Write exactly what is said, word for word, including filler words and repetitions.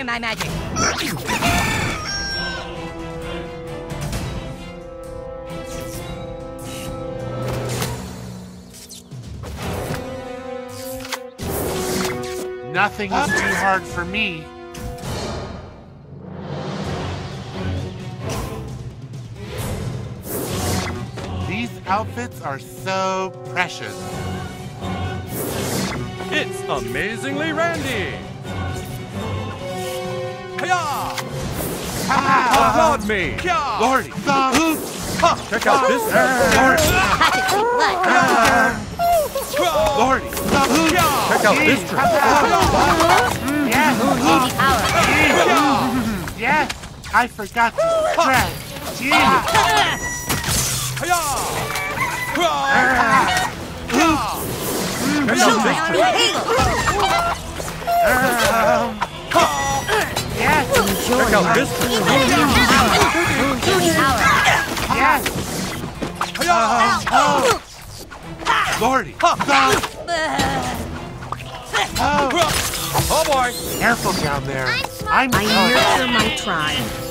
my magic. Nothing is too hard for me. These outfits are so precious. It's amazingly Randy! Kaya! Applaud me! Lordy, the hoops! Check out this Lordy, Lordy. Lordy, the hoops! Check out this trick! Yes! Power. Yes! I forgot to stretch. Gee! Kaya! Hoops! Check out this trick! Um, yes! Check out this trick! Yes! Um, oh! Lordy! Stop! Oh! Oh boy! Careful down there. I'm I sorry. nurture my tribe.